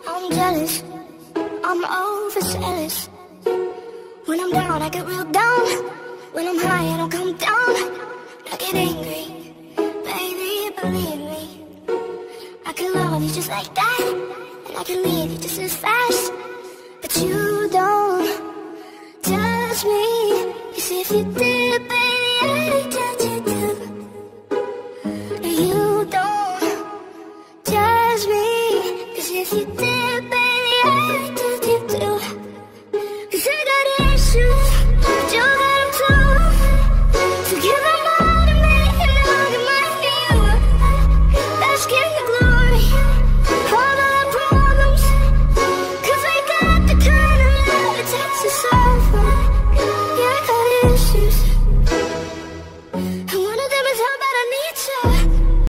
I'm jealous, I'm overzealous. When I'm down, I get real down. When I'm high, I don't come down. I get angry, baby, believe me. I can love you just like that, and I can leave you just as fast. But you don't judge me, 'cause if you did, baby, I'd judge you too. You don't judge me, 'cause if you did, baby, I'd judge you too. 'Cause I got issues, but you got them too. So give them all to me, and I'll give mine to you. Let's get